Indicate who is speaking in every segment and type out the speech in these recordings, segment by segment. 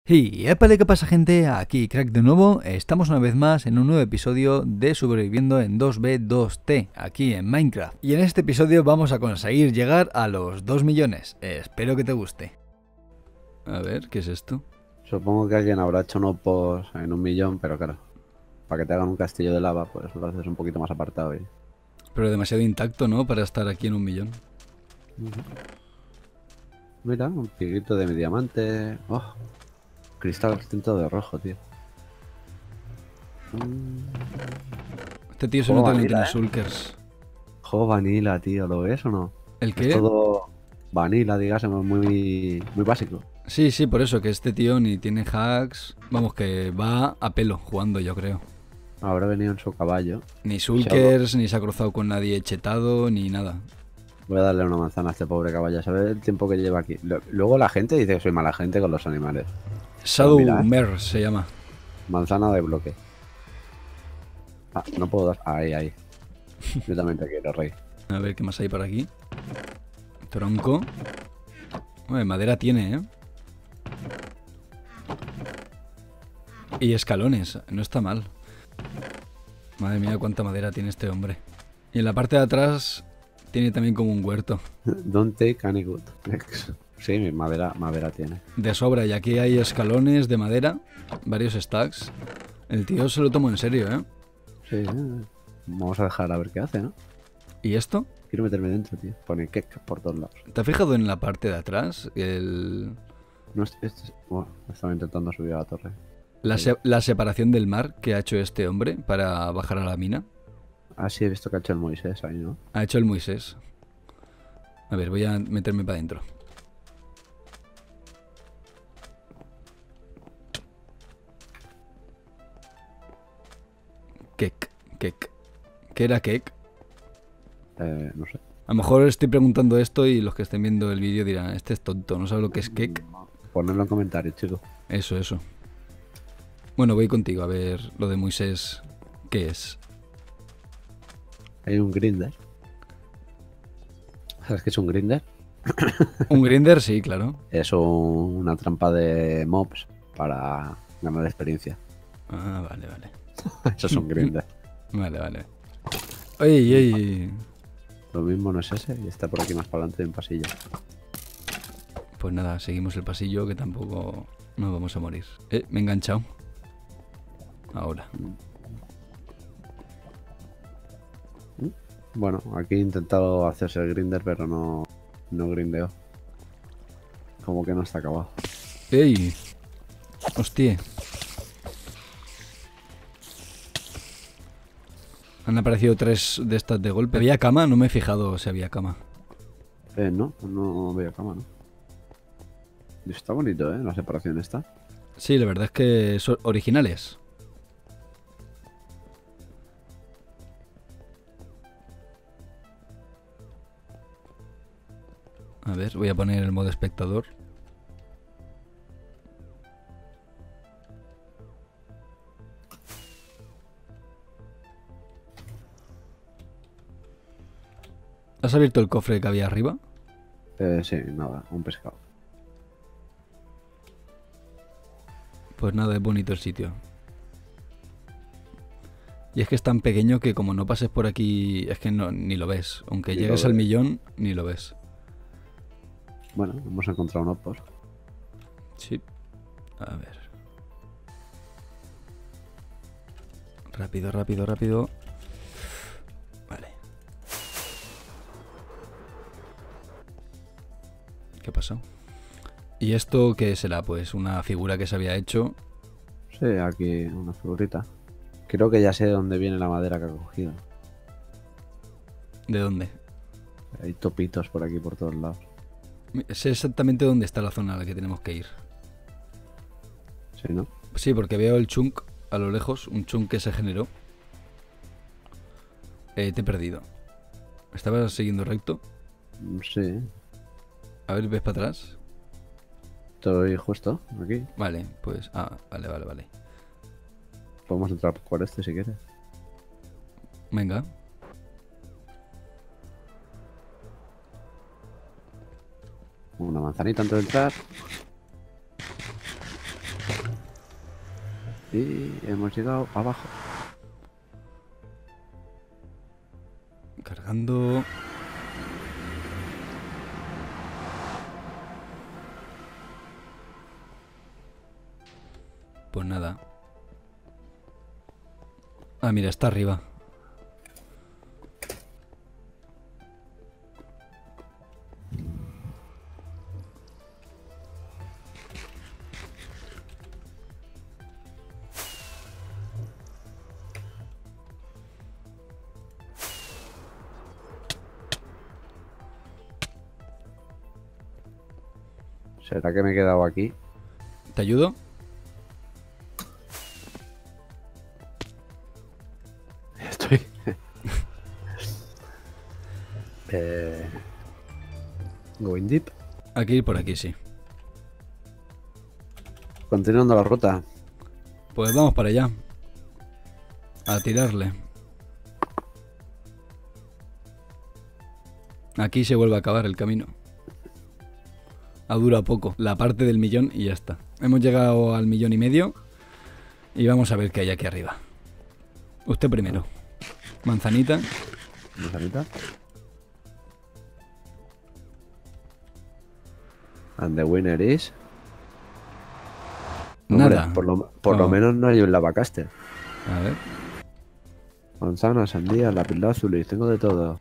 Speaker 1: Y épale, ¿qué pasa, gente? Aquí Crack de nuevo. Estamos una vez más en un nuevo episodio de Sobreviviendo en 2B2T, aquí en Minecraft. Y en este episodio vamos a conseguir llegar a los 2 millones. Espero que te guste. A ver, ¿qué es esto?
Speaker 2: Supongo que alguien habrá hecho uno post en 1 millón, pero claro, para que te hagan un castillo de lava, pues lo haces un poquito más apartado.
Speaker 1: Pero demasiado intacto, ¿no? Para estar aquí en 1 millón.
Speaker 2: Mira, un piquito de mi diamante. Oh, cristal tinto de rojo, tío.
Speaker 1: Este tío se
Speaker 2: Juego
Speaker 1: nota que no
Speaker 2: vanilla,
Speaker 1: tiene shulkers.
Speaker 2: Juego vanilla, tío, ¿lo ves o no?
Speaker 1: ¿El
Speaker 2: Es
Speaker 1: qué?
Speaker 2: todo vanilla, digamos, muy básico.
Speaker 1: Sí, sí, por eso, que este tío ni tiene hacks. Vamos, que va a pelo jugando, yo creo.
Speaker 2: Habrá venido en su caballo.
Speaker 1: Ni
Speaker 2: Shadow.
Speaker 1: shulkers, ni se ha cruzado con nadie chetado, ni nada.
Speaker 2: Voy a darle una manzana a este pobre caballo, ¿sabes el tiempo que lleva aquí? Luego la gente dice que soy mala gente con los animales. Pero
Speaker 1: Shadow
Speaker 2: mira,
Speaker 1: Mer se llama.
Speaker 2: manzana de bloque. Ah, no puedo dar. Ahí. Yo también te quiero, rey.
Speaker 1: A ver qué más hay por aquí. Tronco. Madera tiene, ¿eh? Y escalones, no está mal. Madre mía, cuánta madera tiene este hombre. Y en la parte de atrás tiene también como un huerto.
Speaker 2: Don't take any good. Sí, mi madera tiene.
Speaker 1: De sobra, y aquí hay escalones de madera, varios stacks. El tío se lo tomó en serio, ¿eh?
Speaker 2: Sí, vamos a dejar a ver qué hace, ¿no?
Speaker 1: ¿Y esto?
Speaker 2: Quiero meterme dentro, tío. Pone cake por todos lados.
Speaker 1: ¿Te has fijado en la parte de atrás?
Speaker 2: No, bueno, estaba intentando subir a la torre.
Speaker 1: La separación del mar que ha hecho este hombre para bajar a la mina.
Speaker 2: Ah, sí, he visto que ha hecho el Moisés ahí, ¿no?
Speaker 1: Ha hecho el Moisés. A ver, voy a meterme para adentro. Kek. ¿Qué era Kek?
Speaker 2: No sé.
Speaker 1: A lo mejor estoy preguntando esto y los que estén viendo el vídeo dirán, este es tonto, no sabe lo que es Kek.
Speaker 2: Ponedlo en comentarios, chicos.
Speaker 1: Eso. Bueno, voy contigo a ver lo de Moisés. ¿Qué es?
Speaker 2: Hay un grinder. ¿Sabes qué es un grinder?
Speaker 1: ¿Un grinder? Sí, claro.
Speaker 2: Es una trampa de mobs para ganar experiencia.
Speaker 1: Ah, vale.
Speaker 2: Eso es un grinder.
Speaker 1: Vale. ¡Ey!
Speaker 2: Lo mismo no es ese y está por aquí más para adelante en pasillo.
Speaker 1: Pues nada, seguimos el pasillo que tampoco nos vamos a morir. Me he enganchado. Ahora.
Speaker 2: Bueno, aquí he intentado hacerse el grinder, pero no grindeo. Como que no está acabado.
Speaker 1: ¡Ey! ¡Hostia! Han aparecido 3 de estas de golpe. ¿Había cama? No me he fijado si había cama.
Speaker 2: No veo cama, ¿no? Y está bonito, ¿eh? La separación está.
Speaker 1: Sí, la verdad es que son originales. A ver, voy a poner el modo espectador. ¿Has abierto el cofre que había arriba?
Speaker 2: Sí, nada, un pescado.
Speaker 1: Pues nada, es bonito el sitio. Y es que es tan pequeño que como no pases por aquí, es que no, ni lo ves. Aunque
Speaker 2: Ni
Speaker 1: llegues
Speaker 2: lo
Speaker 1: al
Speaker 2: ves.
Speaker 1: millón, ni lo ves.
Speaker 2: Bueno, hemos encontrado un opos.
Speaker 1: Sí. A ver. Rápido. Vale. ¿Qué pasó? ¿Y esto qué será? Pues una figura que se había hecho.
Speaker 2: Sí, aquí una figurita. Creo que ya sé de dónde viene la madera que ha cogido.
Speaker 1: ¿De dónde?
Speaker 2: Hay topitos por aquí, por todos lados.
Speaker 1: Sé exactamente dónde está la zona a la que tenemos que ir.
Speaker 2: Sí, ¿no?
Speaker 1: Sí, porque veo el chunk a lo lejos, un chunk que se generó. Te he perdido. ¿Estabas siguiendo recto?
Speaker 2: Sí,
Speaker 1: A ver, ¿ves para atrás?
Speaker 2: estoy justo aquí.
Speaker 1: Vale, pues... Ah, vale.
Speaker 2: Podemos entrar por este si quieres.
Speaker 1: Venga.
Speaker 2: Una manzanita antes de entrar. Y hemos llegado abajo.
Speaker 1: Cargando. Pues nada. Ah, mira, está arriba.
Speaker 2: ¿Será que me he quedado aquí?
Speaker 1: ¿Te ayudo?
Speaker 2: Estoy. Going deep.
Speaker 1: Aquí por aquí, sí.
Speaker 2: Continuando la ruta.
Speaker 1: Pues vamos para allá. A tirarle. Aquí se vuelve a acabar el camino. Dura poco. La parte del millón y ya está. Hemos llegado al 1,5 millones. Y vamos a ver qué hay aquí arriba. Usted primero. Manzanita.
Speaker 2: ¿Manzanita? And the winner is...
Speaker 1: Nada.
Speaker 2: Hombre, por lo menos no hay un lavacaster.
Speaker 1: A ver.
Speaker 2: Manzana, sandía, lapislázuli, tengo de todo.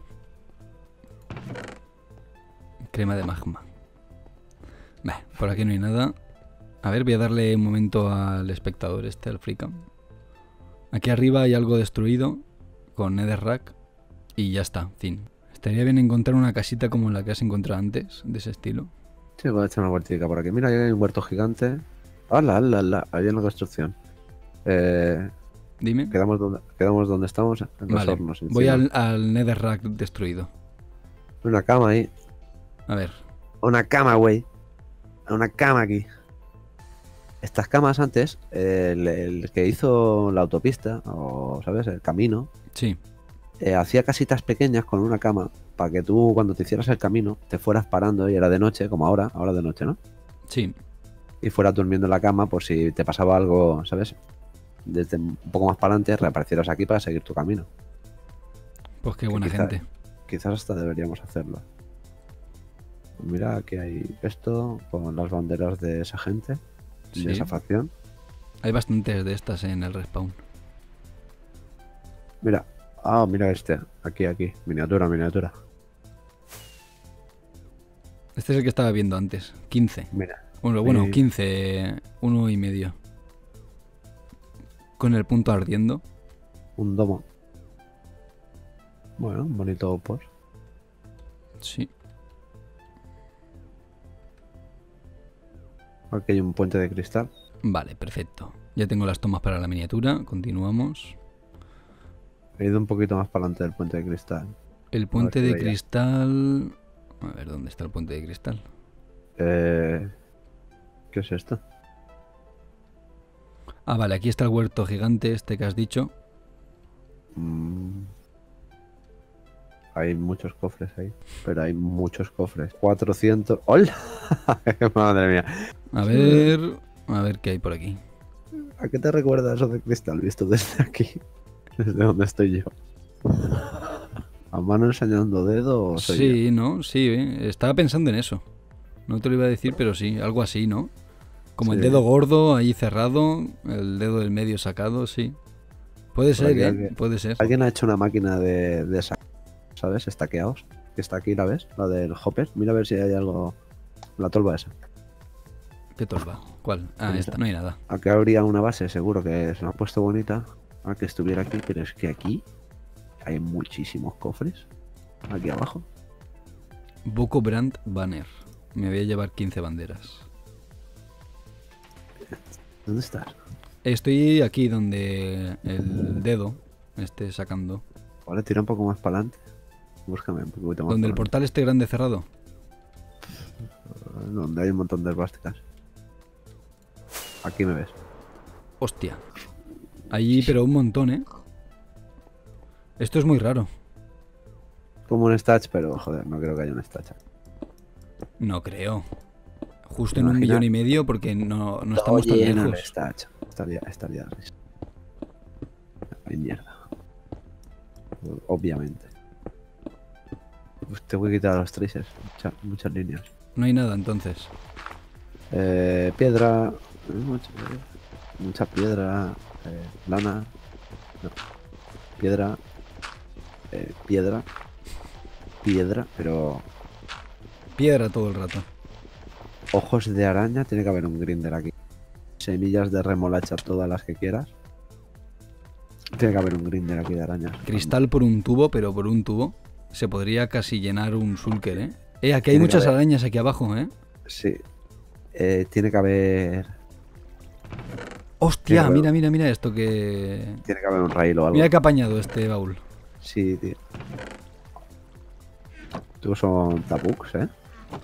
Speaker 1: Crema de magma. Bah, por aquí no hay nada. A ver, voy a darle un momento al espectador al Freecam. Aquí arriba hay algo destruido con Netherrack y ya está, fin. Estaría bien encontrar una casita como la que has encontrado antes, de ese estilo.
Speaker 2: Sí, voy a echar una vueltita por aquí. Mira, ahí hay un huerto gigante. ¡Hala, hala, hala! Hay una construcción.
Speaker 1: Dime.
Speaker 2: Quedamos donde estamos, en los
Speaker 1: Vale,
Speaker 2: hornos.
Speaker 1: voy
Speaker 2: encima.
Speaker 1: al Netherrack destruido.
Speaker 2: Una cama ahí.
Speaker 1: A ver.
Speaker 2: Una cama, güey. Una cama aquí. Estas camas antes, el que hizo la autopista, o sabes, el camino,
Speaker 1: Sí,
Speaker 2: hacía casitas pequeñas con una cama para que tú cuando te hicieras el camino te fueras parando y era de noche, como ahora de noche, ¿no?
Speaker 1: sí.
Speaker 2: Y fueras durmiendo en la cama por si te pasaba algo, ¿sabes? Desde un poco más para adelante reaparecieras aquí para seguir tu camino.
Speaker 1: Pues qué
Speaker 2: Que
Speaker 1: buena gente.
Speaker 2: Quizás hasta deberíamos hacerlo. Mira, aquí hay esto con las banderas de esa gente,
Speaker 1: Sí.
Speaker 2: de esa facción.
Speaker 1: Hay bastantes de estas en el respawn.
Speaker 2: Mira, mira este, aquí, miniatura.
Speaker 1: Este es el que estaba viendo antes. 15.
Speaker 2: Mira,
Speaker 1: Bueno,
Speaker 2: Sí.
Speaker 1: 15. 1,5. Con el punto ardiendo.
Speaker 2: un domo. Bueno, un bonito post.
Speaker 1: Sí.
Speaker 2: Aquí hay un puente de cristal.
Speaker 1: Vale, perfecto. Ya tengo las tomas para la miniatura. Continuamos.
Speaker 2: He ido un poquito más para adelante del puente de cristal.
Speaker 1: El puente
Speaker 2: si
Speaker 1: de
Speaker 2: veía.
Speaker 1: cristal... A ver, ¿dónde está el puente de cristal?
Speaker 2: ¿Qué es esto?
Speaker 1: Ah, vale, aquí está el huerto gigante este que has dicho.
Speaker 2: Hay muchos cofres ahí. Pero hay muchos cofres. 400... ¡Hola! Madre mía.
Speaker 1: A ver qué hay por aquí.
Speaker 2: ¿A qué te recuerda eso de cristal visto desde aquí? Desde donde estoy yo. ¿A mano enseñando dedo o soy yo?
Speaker 1: Sí, ¿no? Sí, estaba pensando en eso. No te lo iba a decir, pero sí, algo así, ¿no? Como el
Speaker 2: Sí.
Speaker 1: dedo gordo ahí cerrado, el dedo del medio sacado, sí. Puede
Speaker 2: Por
Speaker 1: ser,
Speaker 2: aquí
Speaker 1: ¿eh?
Speaker 2: alguien-
Speaker 1: Puede ser.
Speaker 2: Alguien ha hecho una máquina de esa, ¿sabes? Estaqueados. Que está aquí, ¿la ves? La del hopper. Mira a ver si hay algo. La tolva esa.
Speaker 1: ¿Qué tolva? ¿Cuál? Ah,
Speaker 2: Ahí
Speaker 1: esta,
Speaker 2: está.
Speaker 1: no hay nada.
Speaker 2: Aquí habría una base, seguro que se la ha puesto bonita. A que estuviera aquí, pero es que aquí hay muchísimos cofres. Aquí abajo.
Speaker 1: Boko Brand Banner. Me voy a llevar 15 banderas.
Speaker 2: ¿Dónde estás?
Speaker 1: Estoy aquí donde el dedo esté sacando.
Speaker 2: Vale, tira un poco más para adelante. Búscame un poquito más.
Speaker 1: Donde el
Speaker 2: para
Speaker 1: portal esté grande cerrado.
Speaker 2: adelante. Donde hay un montón de esvásticas. Aquí me ves.
Speaker 1: Hostia. Allí, pero un montón, ¿eh? Esto es muy raro.
Speaker 2: Como un stats, pero joder, no creo que haya un stats.
Speaker 1: No creo. Justo en 1,5 millones porque no estamos tan lejos.
Speaker 2: Está hecho. Estaría risa. Hay mierda. Obviamente. Pues te voy a quitar los tracers. Muchas líneas.
Speaker 1: No hay nada entonces.
Speaker 2: Piedra. Mucha piedra. Lana. No. Piedra. Piedra. Piedra, pero.
Speaker 1: Piedra todo el rato.
Speaker 2: Ojos de araña. Tiene que haber un grinder aquí. Semillas de remolacha, todas las que quieras. Tiene que haber un grinder aquí de arañas.
Speaker 1: Cristal por un tubo, pero por un tubo se podría casi llenar un shulker, ¿eh? Aquí hay muchas arañas aquí abajo, ¿eh?
Speaker 2: Sí. Tiene que haber...
Speaker 1: ¡Hostia! Mira esto que...
Speaker 2: Tiene que haber un rail o algo.
Speaker 1: Mira que ha apañado este baúl.
Speaker 2: Sí, tío. Estos son tapuks, ¿eh?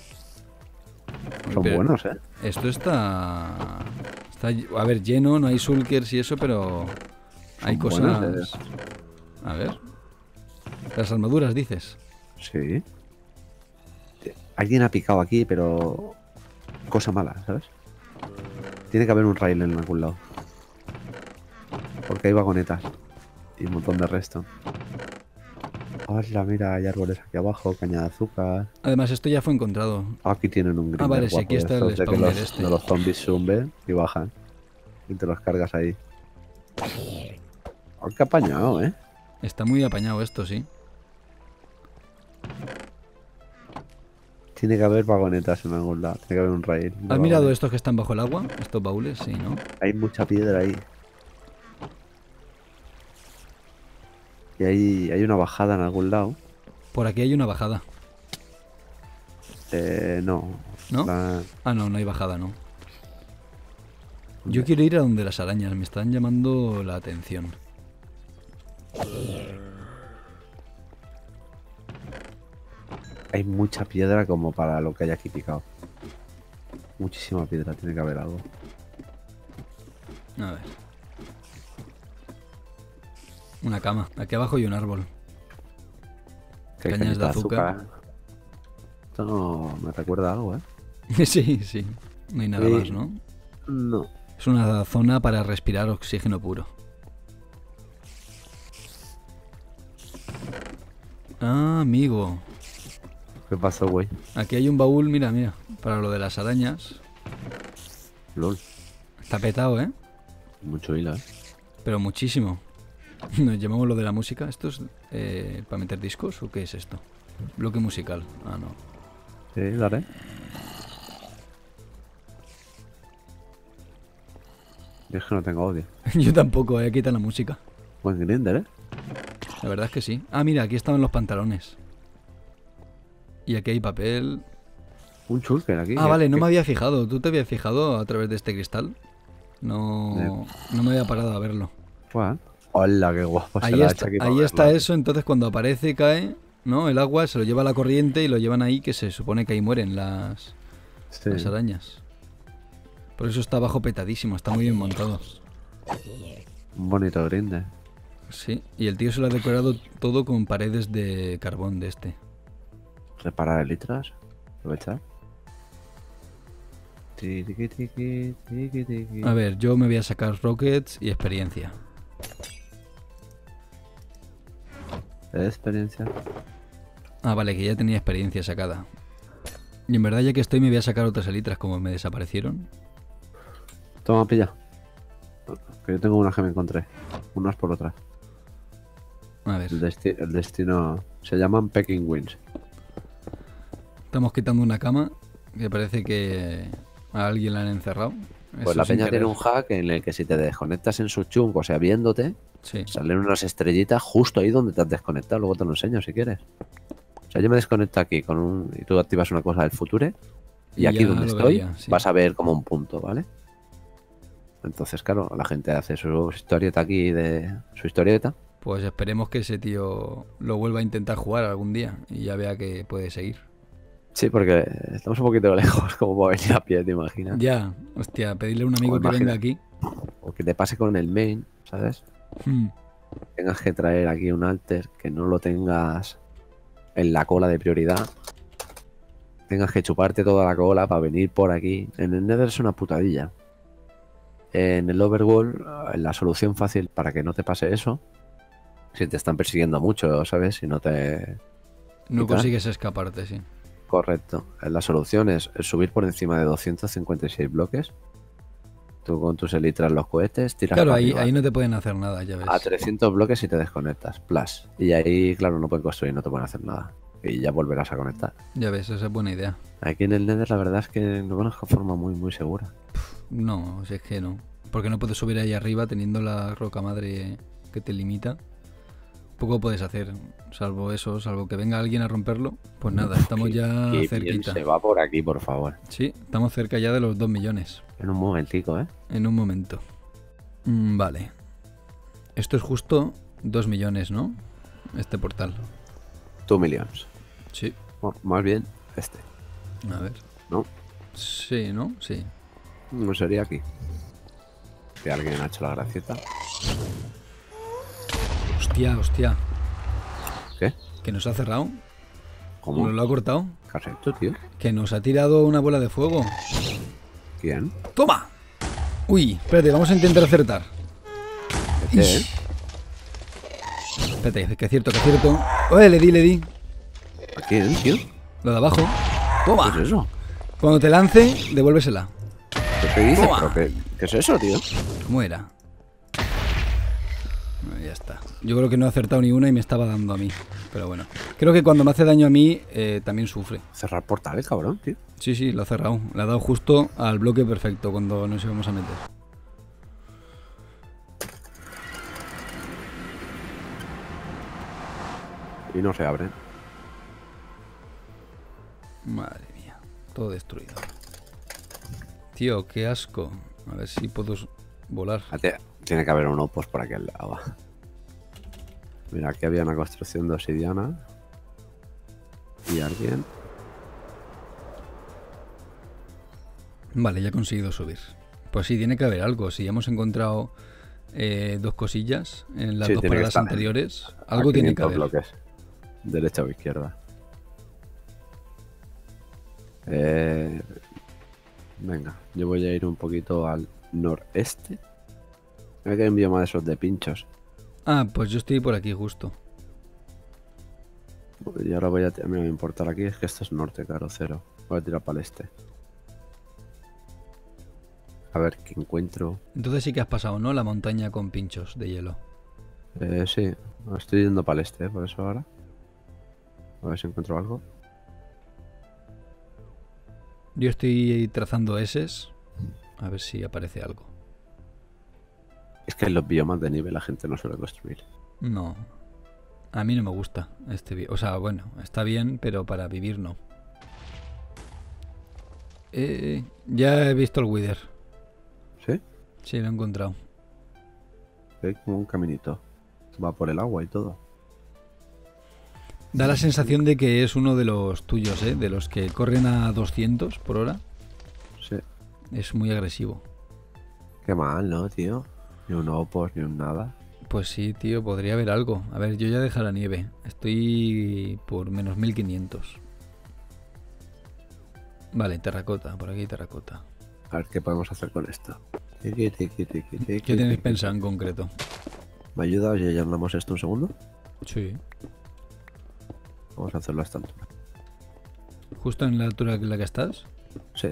Speaker 2: Son buenos, ¿eh?
Speaker 1: Esto está... A ver, lleno, no hay shulkers y eso, pero... Hay cosas...
Speaker 2: Buenas,
Speaker 1: A ver... Las armaduras, dices.
Speaker 2: Sí. Alguien ha picado aquí, pero... Cosa mala, ¿sabes? Tiene que haber un rail en algún lado. Porque hay vagonetas. Y un montón de resto. Hola, mira, hay árboles aquí abajo, caña de azúcar.
Speaker 1: Además, esto ya fue encontrado.
Speaker 2: Aquí tienen un grinder.
Speaker 1: Vale, sí, aquí está el spawner este.
Speaker 2: Los zombies suben y bajan. Y te los cargas ahí. Oh, qué apañado, ¿eh?
Speaker 1: Está muy apañado esto, sí.
Speaker 2: Tiene que haber vagonetas en algún lado. Tiene que haber un rail.
Speaker 1: ¿Has mirado estos que están bajo el agua? Estos baúles, sí, ¿no?
Speaker 2: Hay mucha piedra ahí. Y hay una bajada en algún lado.
Speaker 1: Por aquí hay una bajada.
Speaker 2: No.
Speaker 1: ¿No? Ah, no hay bajada, no. Yo quiero ir a donde las arañas, me están llamando la atención.
Speaker 2: Hay mucha piedra como para lo que hay aquí picado. Muchísima piedra, tiene que haber algo.
Speaker 1: A ver. Una cama. Aquí abajo hay un árbol. Cañas de azúcar.
Speaker 2: Esto no me recuerda a algo, ¿eh?
Speaker 1: Sí. No hay nada más, ¿no?
Speaker 2: No.
Speaker 1: Es una zona para respirar oxígeno puro. Ah, amigo.
Speaker 2: ¿Qué pasó, güey?
Speaker 1: Aquí hay un baúl, mira, para lo de las arañas.
Speaker 2: LOL.
Speaker 1: Está petado, ¿eh?
Speaker 2: Mucho hilo, ¿eh?
Speaker 1: Pero muchísimo. Nos llamamos lo de la música. ¿Esto es para meter discos o qué es esto? Bloque musical. Ah, no.
Speaker 2: Sí, dale. Yo es que no tengo audio.
Speaker 1: Yo tampoco, aquí está la música.
Speaker 2: Buen grinder, ¿eh?
Speaker 1: La verdad es que sí. Ah, mira, aquí estaban los pantalones. Y aquí hay papel.
Speaker 2: Un shulker aquí.
Speaker 1: Ah, vale, no me había fijado. ¿Tú te habías fijado a través de este cristal? No me había parado a verlo.
Speaker 2: Bueno. Hola, qué guapo.
Speaker 1: Ahí está eso, entonces cuando aparece cae, ¿no? El agua se lo lleva a la corriente y lo llevan ahí, que se supone que ahí mueren las arañas. Por eso está abajo petadísimo, está muy bien montado.
Speaker 2: Un bonito grinder.
Speaker 1: Sí, y el tío se lo ha decorado todo con paredes de carbón de este.
Speaker 2: Reparar elitras. Aprovechar.
Speaker 1: A ver, yo me voy a sacar rockets y experiencia.
Speaker 2: Experiencia.
Speaker 1: Ah, vale, que ya tenía experiencia sacada. Y en verdad ya que estoy me voy a sacar otras elitras como me desaparecieron.
Speaker 2: Toma, pilla. Que yo tengo una que me encontré. Unas por otras.
Speaker 1: A ver.
Speaker 2: El destino... Se llaman Pecking Wings.
Speaker 1: Estamos quitando una cama que parece que a alguien la han encerrado.
Speaker 2: Pues la peña tiene un hack en el que si te desconectas en su chunk, o sea, viéndote, salen unas estrellitas justo ahí donde te has desconectado. Luego te lo enseño si quieres. O sea, yo me desconecto aquí y tú activas una cosa del Future y aquí donde estoy vas a ver como un punto, ¿vale? Entonces, claro, la gente hace su historieta aquí de su historieta.
Speaker 1: Pues esperemos que ese tío lo vuelva a intentar jugar algún día y ya vea que puede seguir.
Speaker 2: Sí, porque estamos un poquito lejos, como para venir a pie, ¿te imaginas?
Speaker 1: Ya, hostia, pedirle a un amigo que venga aquí.
Speaker 2: O que te pase con el main, ¿sabes? Tengas que traer aquí un alter, que no lo tengas en la cola de prioridad. tengas que chuparte toda la cola para venir por aquí. En el Nether es una putadilla. En el Overworld, la solución fácil para que no te pase eso, si te están persiguiendo mucho, ¿sabes? Si no te...
Speaker 1: No consigues escaparte, sí.
Speaker 2: Correcto. La solución es subir por encima de 256 bloques. Tú con tus elitras los cohetes tiras.
Speaker 1: Claro, ahí no te pueden hacer nada, ya ves.
Speaker 2: A 300 bloques y te desconectas. Plus. Y ahí, claro, no pueden construir, no te pueden hacer nada. Y ya volverás a conectar.
Speaker 1: Ya ves, esa es buena idea.
Speaker 2: Aquí en el Nether la verdad es que no conozco forma muy segura.
Speaker 1: No, si es que no. Porque no puedes subir ahí arriba teniendo la roca madre que te limita. Poco puedes hacer, salvo eso, salvo que venga alguien a romperlo. Pues nada, estamos ya cerquita.
Speaker 2: Se va por aquí, por favor.
Speaker 1: Sí, estamos cerca ya de los 2 millones.
Speaker 2: En un momentico, ¿eh?
Speaker 1: En un momento. Vale. Esto es justo 2 millones, ¿no? Este portal.
Speaker 2: 2 millones.
Speaker 1: Sí.
Speaker 2: Bueno, más bien este.
Speaker 1: A ver.
Speaker 2: ¿No?
Speaker 1: Sí, ¿no? Sí.
Speaker 2: No sería aquí. Que alguien ha hecho la gracieta.
Speaker 1: Hostia.
Speaker 2: ¿Qué?
Speaker 1: ¿Que nos ha cerrado?
Speaker 2: ¿Cómo?
Speaker 1: ¿Nos lo ha cortado?
Speaker 2: ¿Qué has hecho, tío?
Speaker 1: Que nos ha tirado una bola de fuego.
Speaker 2: ¿Quién?
Speaker 1: ¡Toma! Uy, espérate, vamos a intentar acertar.
Speaker 2: ¿Qué?
Speaker 1: Espérate, que acierto. Oye, le di.
Speaker 2: ¿A quién, tío?
Speaker 1: Lo de abajo. ¡Toma!
Speaker 2: ¿Qué es eso?
Speaker 1: Cuando te lance, devuélvesela.
Speaker 2: ¿Qué dices?
Speaker 1: Toma.
Speaker 2: ¿Pero qué es eso, tío?
Speaker 1: ¿Cómo era? Ya está. Yo creo que no he acertado ni una y me estaba dando a mí. Pero bueno. Creo que cuando me hace daño a mí, también sufre.
Speaker 2: Cerrar portales, cabrón, tío.
Speaker 1: Sí, lo ha cerrado. Le ha dado justo al bloque perfecto cuando nos íbamos a meter.
Speaker 2: Y no se abren.
Speaker 1: Madre mía. Todo destruido. Tío, qué asco. A ver si puedo volar.
Speaker 2: Tiene que haber un opos por aquí al lado. Mira, aquí había una construcción de obsidiana. Y alguien.
Speaker 1: Vale, ya he conseguido subir. Pues sí, tiene que haber algo. Si ya hemos encontrado 2 cosillas en las 2 paradas anteriores, algo tiene que haber.
Speaker 2: Bloques. Derecha o izquierda. Venga, yo voy a ir un poquito al noreste. Mira que hay un bioma de esos de pinchos.
Speaker 1: Ah, pues yo estoy por aquí justo.
Speaker 2: Y ahora voy a... Me voy a importar aquí, es que esto es norte, claro, 0. Voy a tirar para el este. A ver qué encuentro.
Speaker 1: Entonces sí que has pasado, ¿no? La montaña con pinchos de hielo.
Speaker 2: Sí, estoy yendo para el este, por eso ahora. A ver si encuentro algo.
Speaker 1: Yo estoy trazando S's. A ver si aparece algo.
Speaker 2: Es que en los biomas de nieve la gente no suele construir.
Speaker 1: No. A mí no me gusta este. O sea, bueno, está bien, pero para vivir no. Ya he visto el Wither.
Speaker 2: ¿Sí?
Speaker 1: Sí, lo he encontrado.
Speaker 2: Hay como un caminito. Va por el agua y todo.
Speaker 1: Da la sensación de que es uno de los tuyos, ¿eh? De los que corren a 200 por hora.
Speaker 2: Sí.
Speaker 1: Es muy agresivo.
Speaker 2: Qué mal, ¿no, tío? Ni un opos, ni un nada.
Speaker 1: Pues sí, tío, podría haber algo. A ver, yo ya dejé la nieve. Estoy por menos 1500. Vale, terracota. Por aquí terracota.
Speaker 2: A ver qué podemos hacer con esto.
Speaker 1: ¿Qué tenéis pensado en concreto?
Speaker 2: ¿Me ayudas y llenamos esto un segundo?
Speaker 1: Sí.
Speaker 2: Vamos a hacerlo a esta altura.
Speaker 1: ¿Justo en la altura en la que estás?
Speaker 2: Sí.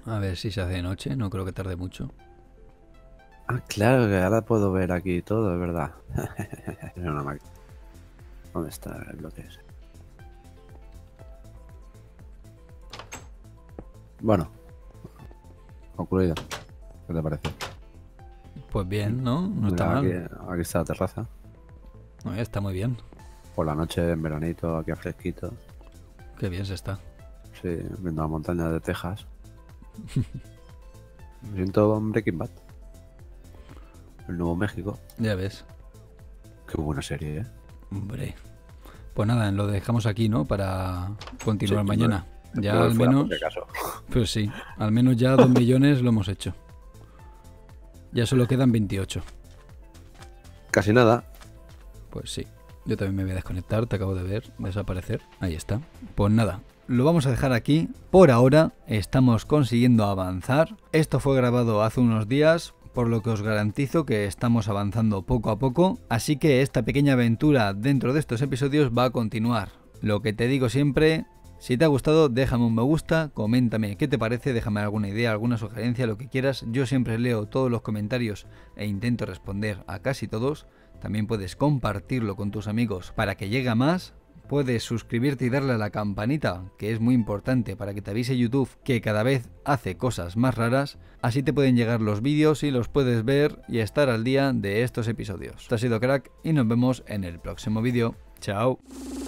Speaker 1: A ver si se hace de noche, no creo que tarde mucho.
Speaker 2: Ah, claro, que ahora puedo ver aquí todo, es verdad. Es una máquina. ¿Dónde está el bloque ese? Bueno, concluido. ¿Qué te parece?
Speaker 1: Pues bien, ¿no? No está mal.
Speaker 2: Aquí está la terraza.
Speaker 1: No, está muy bien.
Speaker 2: Por la noche, en veranito, aquí a fresquito.
Speaker 1: Qué bien se está.
Speaker 2: Sí, viendo la montaña de Texas. Me siento en Breaking Bad. El Nuevo México.
Speaker 1: Ya ves.
Speaker 2: Qué buena serie, ¿eh?
Speaker 1: Hombre. Pues nada, lo dejamos aquí, ¿no? Para continuar
Speaker 2: Sí,
Speaker 1: mañana.
Speaker 2: no,
Speaker 1: Ya
Speaker 2: no
Speaker 1: al
Speaker 2: fuera
Speaker 1: menos...
Speaker 2: por si acaso.
Speaker 1: Pues sí, al menos ya 2 millones lo hemos hecho. Ya solo quedan 28.
Speaker 2: Casi nada.
Speaker 1: Pues sí. Yo también me voy a desconectar, te acabo de ver desaparecer. Ahí está. Pues nada, lo vamos a dejar aquí. Por ahora estamos consiguiendo avanzar. Esto fue grabado hace unos días, por lo que os garantizo que estamos avanzando poco a poco. Así que esta pequeña aventura dentro de estos episodios va a continuar. Lo que te digo siempre, si te ha gustado, déjame un me gusta, coméntame qué te parece, déjame alguna idea, alguna sugerencia, lo que quieras. Yo siempre leo todos los comentarios e intento responder a casi todos. También puedes compartirlo con tus amigos para que llegue a más. Puedes suscribirte y darle a la campanita, que es muy importante para que te avise YouTube que cada vez hace cosas más raras. Así te pueden llegar los vídeos y los puedes ver y estar al día de estos episodios. Esto ha sido Crack y nos vemos en el próximo vídeo. Chao.